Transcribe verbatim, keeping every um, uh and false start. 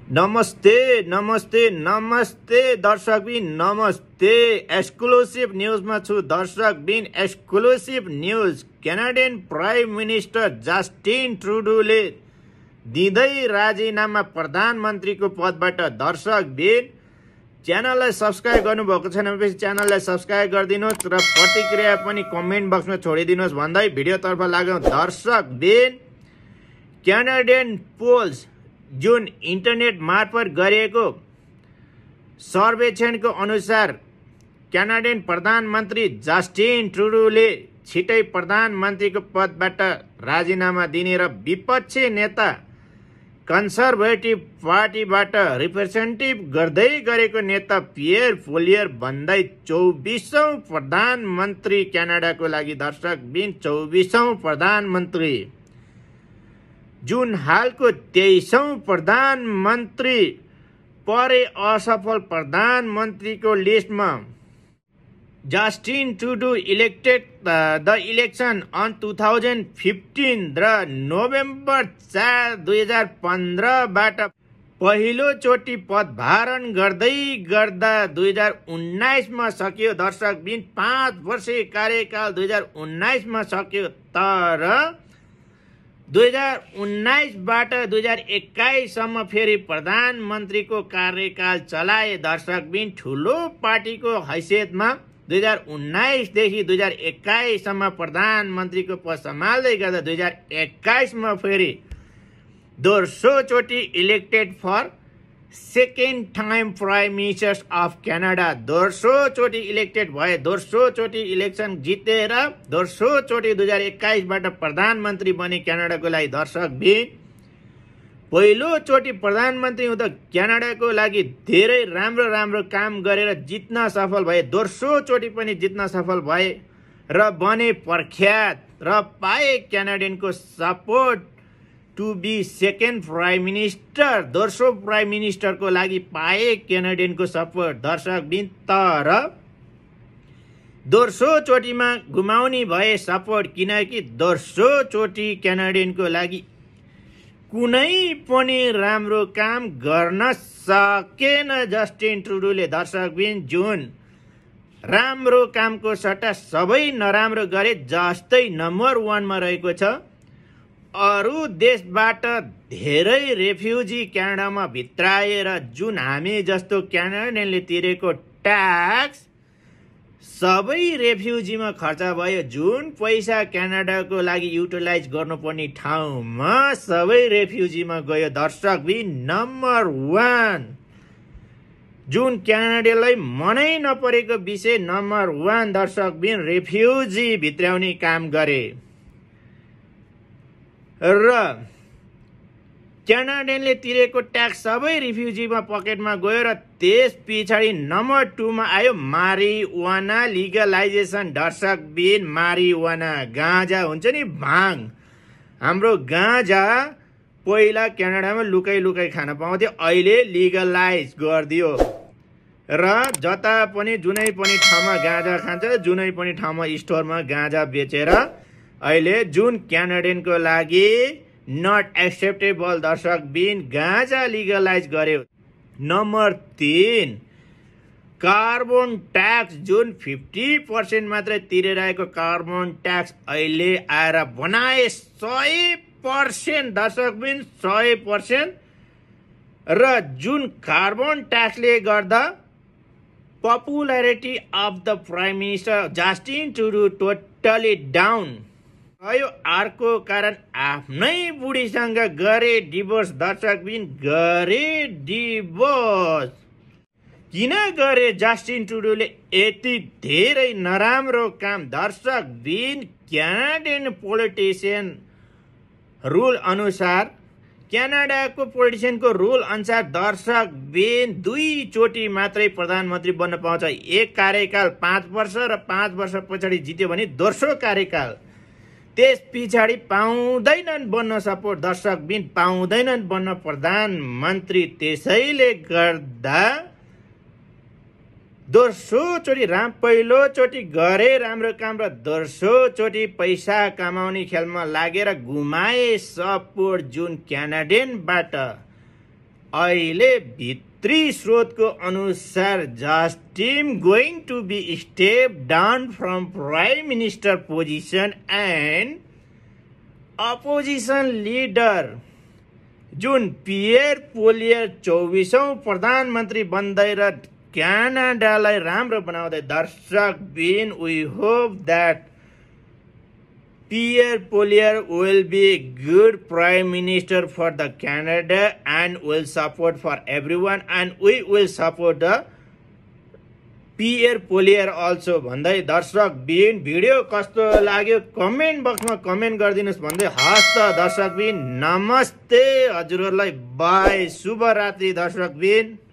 नमस्ते नमस्ते नमस्ते दर्शकबिन नमस्ते एक्सक्लुसिभ न्युजमा छु दर्शकबिन exclusive news Canadian prime minister Justin ट्रुडोले दिँदै राजीनामा प्रधानमन्त्रीको पदबाट दर्शकबिन च्यानललाई सब्स्क्राइब गर्नुभएको छैन भने च्यानललाई सब्स्क्राइब गरिदिनुहोस् र प्रतिक्रिया पनि कमेन्ट बक्समा छोडिदिनुहोस् भन्दै भिडियोतर्फ लागौँ। दर्शकबिन क्यानाडियन पोल्स जुन इन्टरनेट मार्फत गरिएको सर्वेक्षणको अनुसार क्यानाडियन प्रधानमन्त्री जस्टिन ट्रुडोले छिटै प्रधानमन्त्रीको पदबाट राजीनामा दिने र विपक्षी नेता कन्जर्भेटिभ पार्टीबाट रिप्रेजेन्टेटिभ गर्दै गरेको नेता पियर पोलियर भन्दै चौबिसौँ प्रधानमन्त्री क्यानाडाको लागि दर्शकबिन चौबिसौँ प्रधानमन्त्री जुन हालको तेइसौँ प्रधानमन्त्री परे असफल प्रधानमन्त्रीको लिस्टमा Justin Trudeau elected the election on two thousand fifteen र नोभेम्बर चार दुई हजार पन्ध्रबाट पहिलोचोटि पदभारण गर्दै गर्दा दुई हजार उन्नाइसमा सकियो। दर्शकबिन पाँच वर्षे कार्यकाल दुई हजार उन्नाइसमा सक्यो, तर दुई हजार उन्नाइसबाट दुई हजार एक्काइससम्म फेरि प्रधानमन्त्रीको कार्यकाल चलाए। दर्शकबिन ठुलो पार्टीको हैसियतमा दुई हजार उन्नाइसदेखि दुई हजार एक्काइससम्म प्रधानमन्त्रीको पद सम्हाल्दै गर्दा दुई हजार एक्काइसमा फेरि दोस्रोचोटि elected for second time prime minister of Canada दोस्रोचोटि इलेक्टेड भए, दोस्रोचोटि इलेक्सन जितेर दोस्रोचोटि दुई हजार एक्काइसबाट प्रधानमन्त्री बने क्यानाडाको लागि। दर्शकबिन पहिलोचोटि प्रधानमन्त्री हुँदा क्यानाडाको लागि धेरै राम्रो राम्रो काम गरेर जित्न सफल भए, दोस्रोचोटि पनि जित्न सफल भए र बने प्रख्यात र पाए क्यानाडियनको support to be second prime minister. दोस्रो प्राइम मिनिस्टरको लागि पाए क्यानाडियनको सपोर्ट। दर्शकबिन तर दोस्रो चोटिमा गुमाउने भए सपोर्ट, किनकि दोस्रो चोटि क्यानाडियनको लागि कुनै पनि राम्रो काम गर्न सकेन जस्टिन ट्रुडोले। दर्शकबिन जुन राम्रो कामको सट्टा सबै नराम्रो गरे जस्तै नम्बर वानमा रहेको छ। अरू देशबाट धेरै रेफ्युजी क्यानाडामा भित्राएर जुन हामी जस्तो क्यानाडियनले तिरेको ट्याक्स सबै रेफ्युजीमा खर्च भयो। जुन पैसा क्यानाडाको लागि युटिलाइज गर्नुपर्ने ठाउँमा सबै रेफ्युजीमा गयो। दर्शकबिन नम्बर वान जुन क्यानाडालाई मनै नपरेको विषय नम्बर वान दर्शकबिन रेफ्युजी भित्राउने काम गरे र क्यानाडियनले तिरेको ट्याक्स सबै रिफ्युजीमा पकेटमा गयो र त्यस पछाडि नम्बर टूमा आयो मारिजुआना लिगलाइजेसन। दर्शकबिन मारिजुआना गाँजा हुन्छ नि, भाङ, हाम्रो गाँजा पहिला क्यानाडामा लुकाइ लुकाइ खान पाउँथ्यो, अहिले लिगलाइज गरिदियो र जता पनि जुनै पनि ठाउँमा गाँजा खान्छ, जुनै पनि ठाउँमा स्टोरमा गाँजा बेचेर अहिले जुन क्यानाडियनको लागि नट एक्सेप्टेबल दर्शकबिन गाँजा लिगलाइज गर्यो। नम्बर तीन कार्बन ट्याक्स जुन फिफ्टी पर्सेन्ट मात्रै तिरेरहेको कार्बन ट्याक्स अहिले आएर बनाए सय पर्सेन्ट। दर्शकबिन सय पर्सेन्ट र जुन कार्बन ट्याक्सले गर्दा popularity of the prime minister Justin Trudeau totally down भयो। अर्को कारण आफ्नै बुढीसँग गरे डिभोर्स। दर्शकबिन गरे डिभोर्स किन गरे जस्टिन ट्रुडोले यति धेरै नराम्रो काम? दर्शकबिन क्यानाडियन पोलिटिसियन रुल अनुसार क्यानाडाको पोलिटिसियनको रुल अनुसार दर्शकबिन दुईचोटि मात्रै प्रधानमन्त्री बन्न पाउँछ। एक कार्यकाल पाँच वर्ष र पाँच वर्ष पछाडि जित्यो भने दोस्रो कार्यकाल त्यस पछाडि पाउँदैनन् बन्न सपोर्ट। दर्शकबिन पाउँदैनन् बन्न प्रधानमन्त्री। त्यसैले गर्दा दोस्रोचोटि राम पहिलोचोटि गरे राम्रो काम र दोस्रोचोटि पैसा कमाउने खेलमा लागेर गुमाए सपोर्ट जुन क्यानाडियनबाट अहिले भित्री स्रोतको अनुसार Justin going to be step down from prime minister position and opposition leader जुन पियर पोलियर चौबिसौँ प्रधानमन्त्री बन्दै र क्यानाडालाई राम्रो बनाउँदै दर्शक बिन we hope that Pierre Poilievre will be a good prime minister for the Canada and will support for everyone and we will support the Pierre Poilievre also भन्दै दर्शक बिन भिडियो कस्तो लाग्यो कमेन्ट बक्समा कमेन्ट गरिदिनुहोस् भन्दै हस् त दर्शक बिन नमस्ते हजुरहरूलाई बाई शुभरात्रि दर्शक बिन।